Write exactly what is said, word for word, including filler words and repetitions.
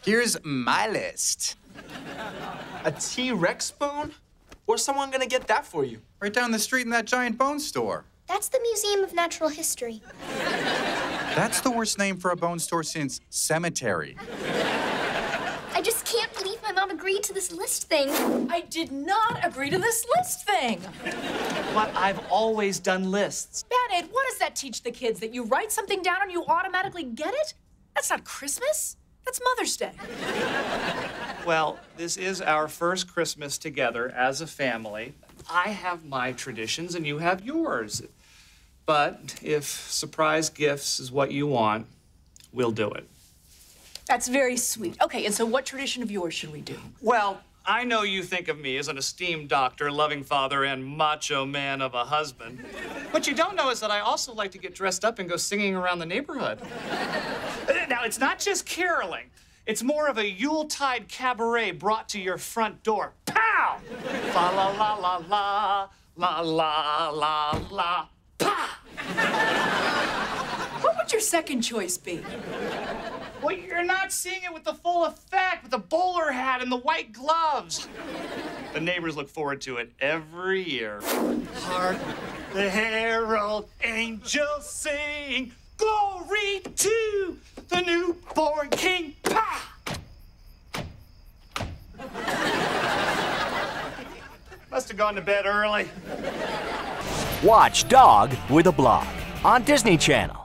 Here's my list. A T-Rex bone? Where's someone gonna get that for you? Right down the street in that giant bone store. That's the Museum of Natural History. That's the worst name for a bone store since cemetery. I just can't believe my mom agreed to this list thing. I did not agree to this list thing. But I've always done lists. Bennett, what does that teach the kids? That you write something down and you automatically get it? That's not Christmas. That's Mother's Day. Well, this is our first Christmas together as a family. I have my traditions and you have yours. But if surprise gifts is what you want, we'll do it. That's very sweet. Okay, and so what tradition of yours should we do? Well, I know you think of me as an esteemed doctor, loving father, and macho man of a husband. What you don't know is that I also like to get dressed up and go singing around the neighborhood. Now, it's not just caroling. It's more of a Yuletide cabaret brought to your front door. Pow! Fa la la la la, la la la la, pa! What would your second choice be? Well, you're not seeing it with the full effect, with the bowler hat and the white gloves. The neighbors look forward to it every year. Hark the herald angels sing, glory to the newborn king. Pa! Must have gone to bed early. Watch Dog with a Blog on Disney Channel.